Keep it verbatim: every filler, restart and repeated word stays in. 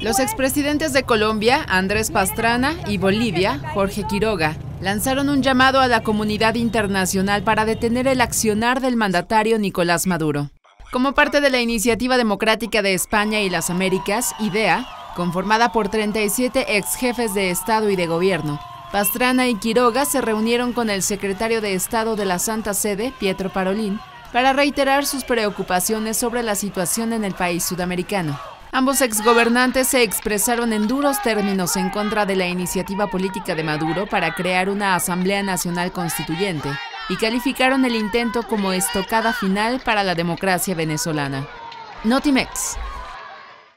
Los expresidentes de Colombia, Andrés Pastrana, y Bolivia, Jorge Quiroga, lanzaron un llamado a la comunidad internacional para detener el accionar del mandatario Nicolás Maduro. Como parte de la Iniciativa Democrática de España y las Américas, IDEA, conformada por treinta y siete ex jefes de Estado y de Gobierno, Pastrana y Quiroga se reunieron con el secretario de Estado de la Santa Sede, Pietro Parolin, para reiterar sus preocupaciones sobre la situación en el país sudamericano. Ambos exgobernantes se expresaron en duros términos en contra de la iniciativa política de Maduro para crear una Asamblea Nacional Constituyente y calificaron el intento como estocada final para la democracia venezolana. Notimex.